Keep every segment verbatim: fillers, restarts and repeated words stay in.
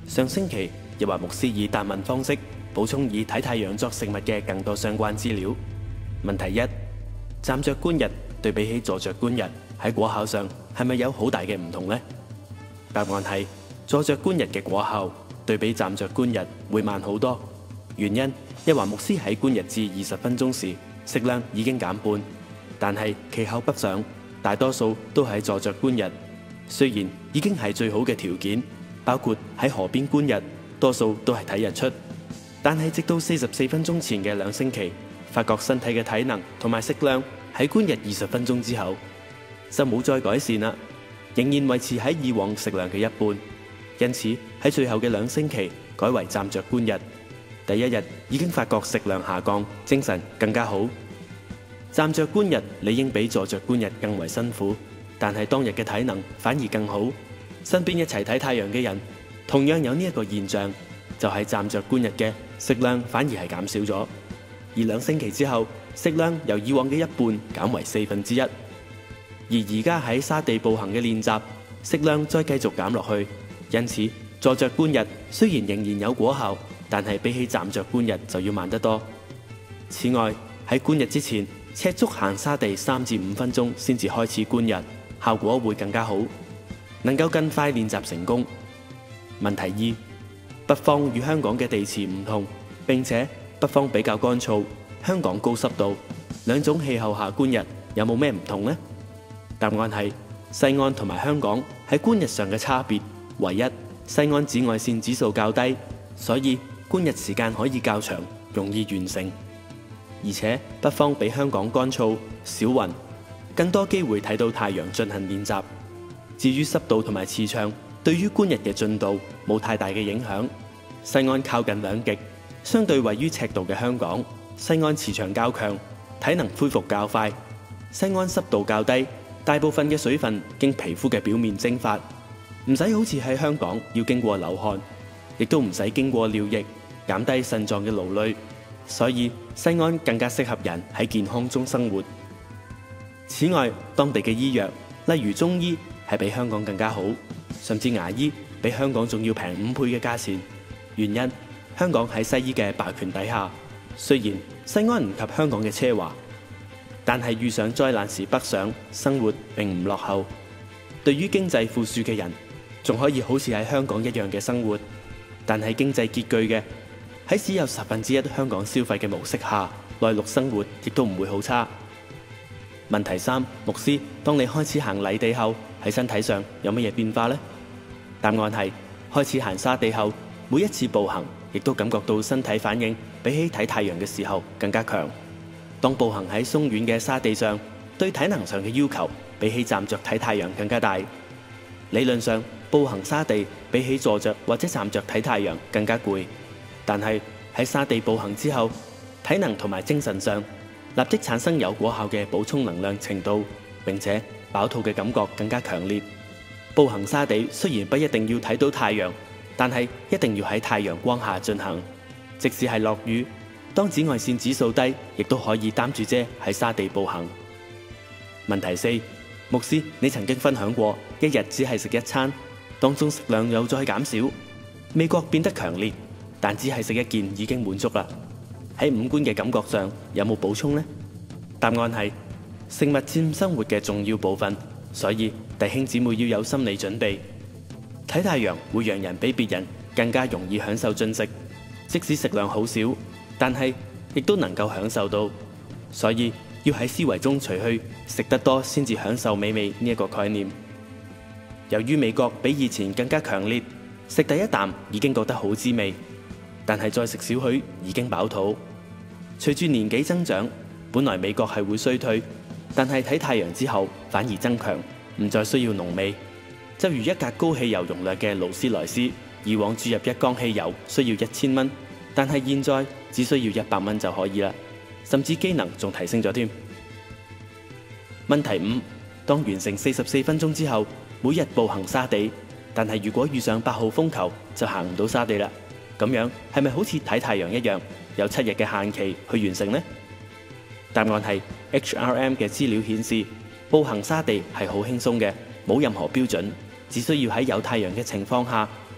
上星期，日華牧師以答問方式補充以睇太陽作食物嘅更多相關資料。問題一：站着觀日對比起坐着觀日喺果效上係咪有好大嘅唔同呢？答案係坐着觀日嘅果效對比站着觀日會慢好多。原因，日華牧師喺觀日至二十分鐘時食量已經減半，但係其後北上大多數都係坐着觀日。雖然已經係最好嘅條件，包括喺河邊觀日，多數都係睇日出，但係直到四十四分鐘前嘅兩星期，發覺身體嘅體能同埋食量喺觀日二十分鐘之後就冇再改善啦，仍然維持喺以往食量嘅一半。因此喺最後嘅兩星期改為站着觀日，第一日已經發覺食量下降，精神更加好。站着觀日理應比坐着觀日更為辛苦，但係當日嘅體能反而更好。身邊一齊睇太陽嘅人同樣有呢一個現象，就係站着觀日嘅食量反而係減少咗，而兩星期之後食量由以往嘅一半減為四分之一。而而家喺沙地步行嘅練習，食量再繼續減落去，因此坐着觀日雖然仍然有果效，但係比起站着觀日就要慢得多。此外，喺觀日之前赤足行沙地三至五分鐘先至開始觀日，效果會更加好，能夠更快練習成功。問題二：北方與香港嘅地磁唔同，並且北方比較乾燥，香港高濕度，兩種氣候下觀日有冇咩唔同呢？答案係西岸同埋香港喺觀日上嘅差別，唯一西岸紫外線指數較低，所以觀日時間可以較長，容易完成。而且北方比香港乾燥，少雲，更多機會睇到太陽進行練習。至於濕度同埋磁場，對於觀日嘅進度冇太大嘅影響。西岸靠近兩極，相對位於赤道嘅香港，西岸磁場較強，體能恢復較快。西岸濕度較低，大部分嘅水分經皮膚嘅表面蒸發，唔使好似喺香港要經過流汗，亦都唔使經過尿液，減低腎臟嘅勞累。所以西岸更加適合人喺健康中生活。此外，當地嘅醫藥，例如中醫，係比香港更加好，甚至牙醫比香港仲要平五倍嘅價錢。原因，香港喺西醫嘅霸權底下，雖然西岸唔及香港嘅奢華，但係遇上災難時北上，生活並唔落後。對於經濟富庶嘅人，仲可以好似喺香港一樣嘅生活，但係經濟拮據嘅，喺只有十分之一香港消費嘅模式下，內陸生活亦都唔會好差。問題三：牧師，當你開始行泥地後，喺身體上有乜嘢變化呢？答案係開始行沙地後，每一次步行亦都感覺到身體反應比起睇太陽嘅時候更加強。當步行喺鬆軟嘅沙地上，對體能上嘅要求比起站着睇太陽更加大。理論上，步行沙地比起坐着或者站着睇太陽更加攰，但係喺沙地步行之後，體能同埋精神上立即產生有果效嘅補充能量程度，並且飽肚嘅感覺更加強烈。步行沙地雖然不一定要睇到太陽，但係一定要喺太陽光下進行。即使係落雨，當紫外線指數低，亦都可以擔住遮喺沙地步行。問題四：牧師，你曾經分享過一日只係食一餐，當中食量又再減少，味覺變得強烈，但只係食一件已經滿足啦。喺五官嘅感覺上有冇補充呢？答案係食物佔生活嘅重要部分，所以弟兄姊妹要有心理準備。睇太陽會讓人比別人更加容易享受進食，即使食量好少，但係亦都能夠享受到。所以要喺思維中除去食得多先至享受美味呢一個概念。由於味覺比以前更加強烈，食第一啖已經覺得好滋味，但係再食少許已經飽肚。隨住年紀增長，本來味覺係會衰退，但係睇太陽之後反而增強，唔再需要濃味。就如一格高汽油容量嘅勞斯萊斯，以往注入一缸汽油需要一千蚊，但係現在只需要一百蚊就可以啦，甚至機能仲提升咗添。問題五：當完成四十四分鐘之後，每日步行沙地，但係如果遇上八號風球就行唔到沙地啦，咁樣係咪好似睇太陽一樣，有七日嘅限期去完成呢？答案係 H R M 嘅資料顯示，步行沙地係好輕鬆嘅，冇任何標準，只需要喺有太陽嘅情況下，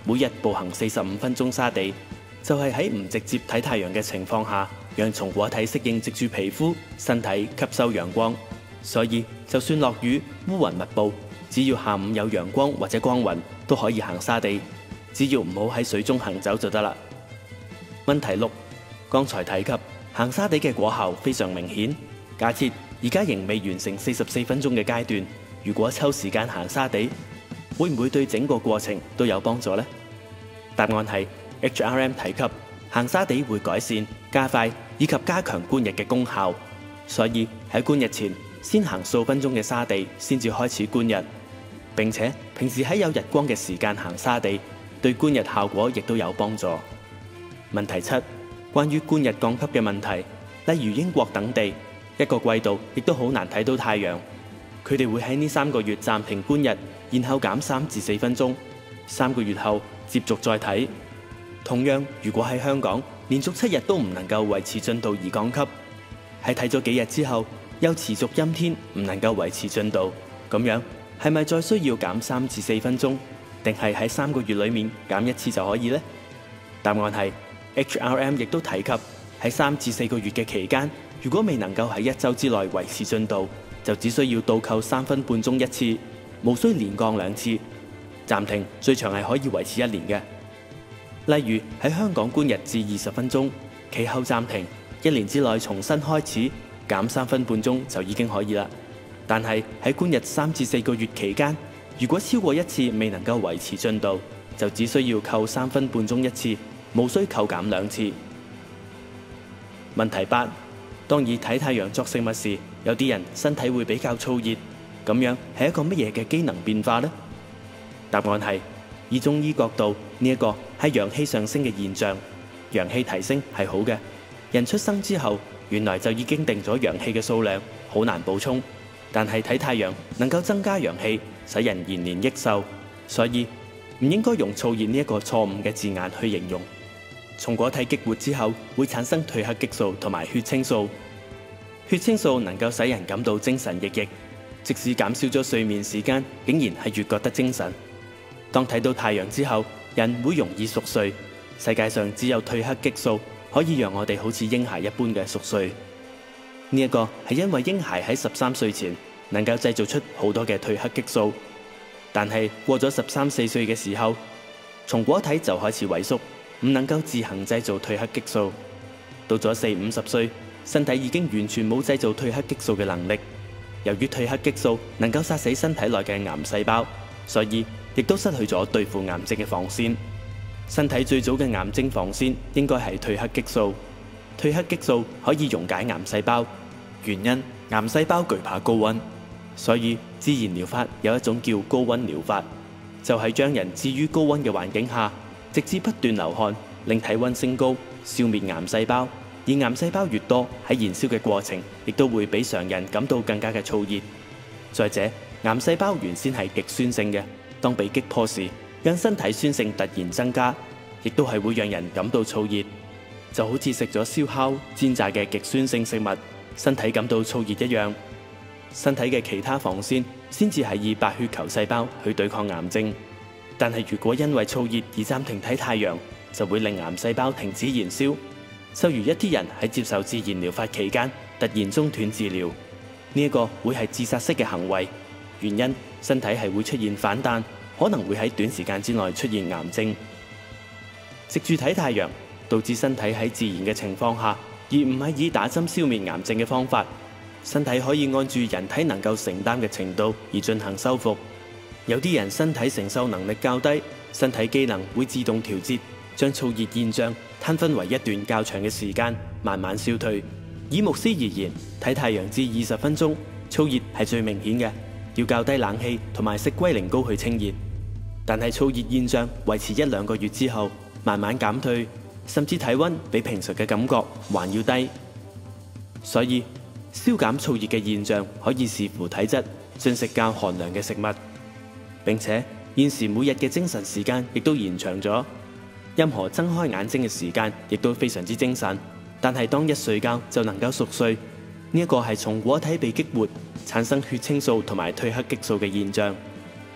每日步行四十五分鐘沙地，就係喺唔直接睇太陽嘅情況下，讓松果體適應藉住皮膚、身體吸收陽光。所以就算落雨、烏雲密佈，只要下午有陽光或者光暈，都可以行沙地。只要唔好喺水中行走就得啦。問題六，剛才提及行沙地嘅果效非常明顯。假設而家仍未完成四十四分鐘嘅階段，如果抽時間行沙地，會唔會對整個過程都有幫助呢？答案係 H R M 提及行沙地會改善、加快以及加強觀日嘅功效，所以喺觀日前先行數分鐘嘅沙地先至開始觀日。並且平時喺有日光嘅時間行沙地，對觀日效果亦都有幫助。問題七，關於觀日降級嘅問題，例如英國等地，一個季度亦都好難睇到太陽，佢哋會喺呢三個月暫停觀日，然後減三至四分鐘，三個月後接續再睇。同樣，如果喺香港連續七日都唔能夠維持進度而降級，喺睇咗幾日之後又持續陰天唔能夠維持進度，咁樣係咪再需要減三至四分鐘，定係喺三個月裡面減一次就可以呢？答案係 H R M 亦都提及喺三至四個月嘅期間，如果未能夠喺一週之內維持進度，就只需要倒扣三分半鐘一次，無需連降兩次。暫停最長係可以維持一年嘅。例如喺香港觀日至二十分鐘，其後暫停，一年之內重新開始，減三分半鐘就已經可以啦。但係喺觀日三至四個月期間，如果超過一次未能夠維持進度，就只需要扣三分半鐘一次，無需扣減兩次。問題八，當以睇太陽作食物時，有啲人身體會比較燥熱，咁樣係一個乜嘢嘅機能變化呢？答案係以中醫角度，呢一個係陽氣上升嘅現象。陽氣提升係好嘅，人出生之後原來就已經定咗陽氣嘅數量，好難補充。但係睇太陽能夠增加陽氣，使人延年益壽，所以唔應該用燥熱呢一個錯誤嘅字眼去形容。松果體激活之後會產生褪黑激素同埋血清素，血清素能夠使人感到精神奕奕，即使減少咗睡眠時間，竟然係越覺得精神。當睇到太陽之後，人會容易熟睡。世界上只有褪黑激素可以讓我哋好似嬰孩一般嘅熟睡。呢一個係因為嬰孩喺十三歲前能夠製造出好多嘅褪黑激素，但係過咗十三四歲嘅時候，松果體就開始萎縮，唔能夠自行製造褪黑激素。到咗四五十歲，身體已經完全冇製造褪黑激素嘅能力。由於褪黑激素能夠殺死身體內嘅癌細胞，所以亦都失去咗對付癌症嘅防線。身體最早嘅癌症防線應該係褪黑激素。褪黑激素可以溶解癌細胞，原因癌細胞懼怕高溫，所以自然療法有一種叫高溫療法，就係將人置於高溫嘅環境下，直至不斷流汗，令體溫升高，消滅癌細胞。而癌細胞越多，喺燃燒嘅過程亦都會比常人感到更加嘅燥熱。再者，癌細胞原先係極酸性嘅，當被擊破時，讓身體酸性突然增加，亦都係會讓人感到燥熱，就好似食咗燒烤、煎炸嘅極酸性食物，身體感到燥熱一樣。身體嘅其他防線先至係以白血球細胞去對抗癌症，但係如果因為燥熱而暫停睇太陽，就會令癌細胞停止燃燒。就如一啲人喺接受自然療法期間突然中斷治療，呢一個會係自殺式嘅行為，原因身體係會出現反彈，可能會喺短時間之內出現癌症。藉住睇太陽，導致身體喺自然嘅情況下，而唔係以打針消滅癌症嘅方法，身體可以按住人體能夠承擔嘅程度而進行修復。有啲人身體承受能力較低，身體機能會自動調節，將燥熱現象攤分為一段較長嘅時間，慢慢消退。以牧師而言，睇太陽至二十分鐘，燥熱係最明顯嘅，要較低冷氣同埋食龜苓膏去清熱。但係燥熱現象維持一兩個月之後，慢慢減退，甚至體溫比平常嘅感覺還要低。所以消減燥熱嘅現象可以視乎體質，進食較寒涼嘅食物。並且現時每日嘅精神時間亦都延長咗，任何睜開眼睛嘅時間亦都非常之精神。但係當一睡覺就能夠熟睡，呢一個係松果體被激活，產生血清素同埋褪黑激素嘅現象。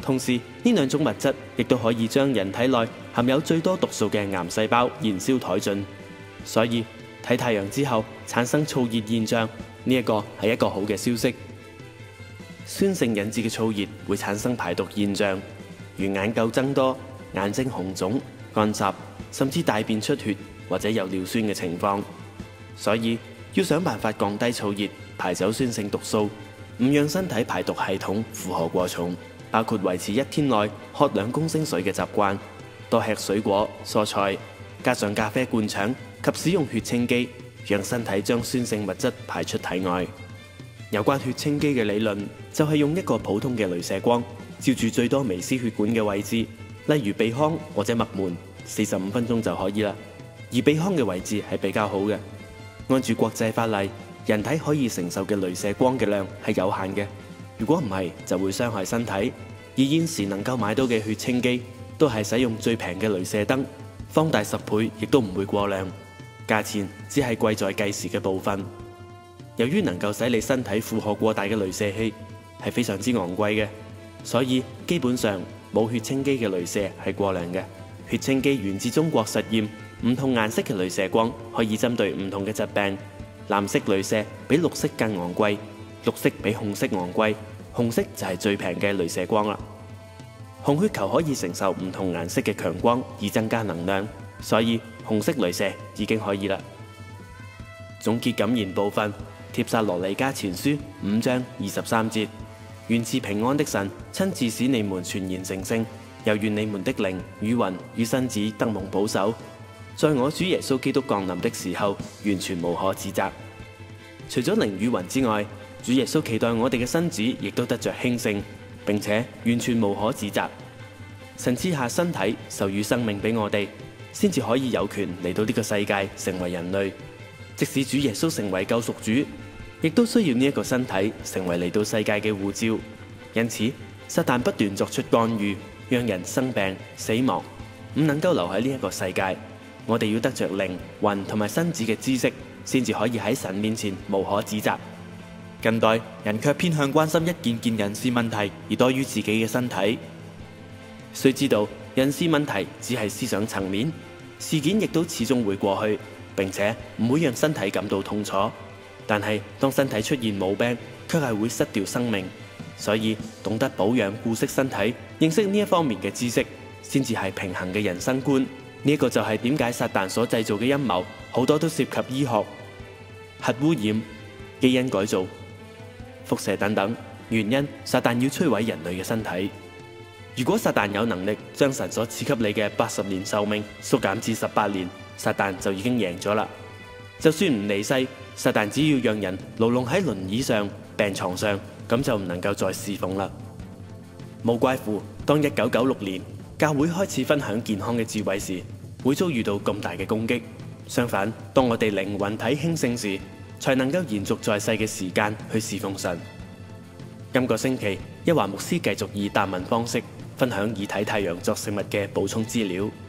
同時呢兩種物質亦都可以將人體內含有最多毒素嘅癌細胞燃燒殆盡。所以睇太陽之後產生燥熱現象，呢一個係一個好嘅消息。酸性引致嘅燥熱會產生排毒現象，如眼垢增多、眼睛紅腫、乾澀，甚至大便出血或者有尿酸嘅情況。所以要想辦法降低燥熱，排走酸性毒素，唔讓身體排毒系統負荷過重，包括維持一天內喝兩公升水嘅習慣，多吃水果、蔬菜，加上咖啡灌腸及使用血清機，讓身體將酸性物質排出體外。有關血清機嘅理論就係用一個普通嘅鐳射光照住最多微絲血管嘅位置，例如鼻腔或者脈門，四十五分鐘就可以啦。而鼻腔嘅位置係比較好嘅。按住國際法例，人體可以承受嘅鐳射光嘅量係有限嘅，如果唔係就會傷害身體。而現時能夠買到嘅血清機都係使用最平嘅鐳射燈，放大十倍亦都唔會過量，價錢只係貴在計時嘅部分。由於能夠使你身體負荷過大嘅鐳射器係非常之昂貴嘅，所以基本上冇血清機嘅鐳射係過量嘅。血清機源自中國實驗，唔同顏色嘅鐳射光可以針對唔同嘅疾病。藍色鐳射比綠色更昂貴，綠色比紅色昂貴，紅色就係最平嘅鐳射光啦。紅血球可以承受唔同顏色嘅強光以增加能量，所以紅色鐳射已經可以啦。總結感言部分，帖撒羅尼迦前書五章二十三節，願賜平安的神親自使你們全然成聖，又願你們的靈與魂與身子得蒙保守，在我主耶穌基督降臨的時候完全無可指責。除咗靈與魂之外，主耶穌期待我哋嘅身子亦都得着興盛，並且完全無可指責。神賜下身體授予生命俾我哋，先至可以有權嚟到呢個世界成為人類。即使主耶穌成為救贖主，亦都需要呢一個身體成為嚟到世界嘅護照。因此撒旦不斷作出干預，讓人生病死亡，唔能夠留喺呢一個世界。我哋要得着靈魂同埋身子嘅知識，先至可以喺神面前無可指責。近代人卻偏向關心一件件人事問題，而多於自己嘅身體。須知道人事問題只係思想層面，事件亦都始終會過去，並且唔會讓身體感到痛楚。但係當身體出現毛病，卻係會失掉生命。所以懂得保養顧惜身體，認識呢一方面嘅知識，先至係平衡嘅人生觀。呢一個就係點解撒旦所製造嘅陰謀好多都涉及醫學、核污染、基因改造、輻射等等。原因撒旦要摧毀人類嘅身體。如果撒旦有能力將神所賜給你嘅八十年壽命縮減至十八年，撒旦就已經贏咗啦。就算唔離世，撒旦只要讓人牢籠喺輪椅上、病床上，咁就唔能夠再侍奉啦。無怪乎當一九九六年教會開始分享健康嘅智慧時，會遭遇到咁大嘅攻擊。相反，當我哋靈魂體興盛時，才能夠延續在世嘅時間去侍奉神。今個星期，一華牧師繼續以答問方式分享以睇太陽作食物嘅補充資料。